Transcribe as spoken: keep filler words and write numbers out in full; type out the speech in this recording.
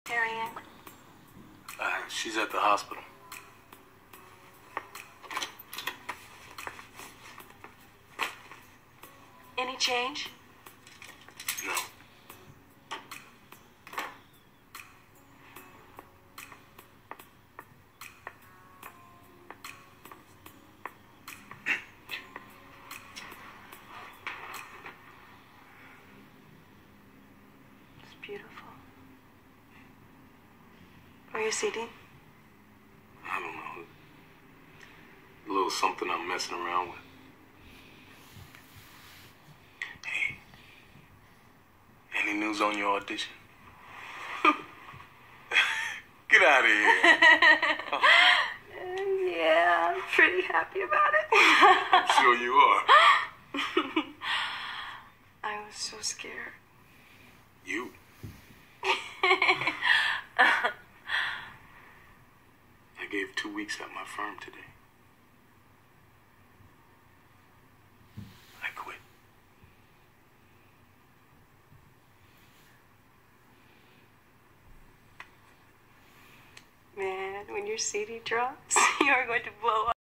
Marianne? Uh, she's at the hospital. Any change? No. It's beautiful. Are you C D? I don't know. A little something I'm messing around with. Hey, any news on your audition? Get out of here. Uh, yeah, I'm pretty happy about it. I'm sure you are. I was so scared. You? I gave two weeks at my firm today. I quit. Man, when your C D drops, you are going to blow up.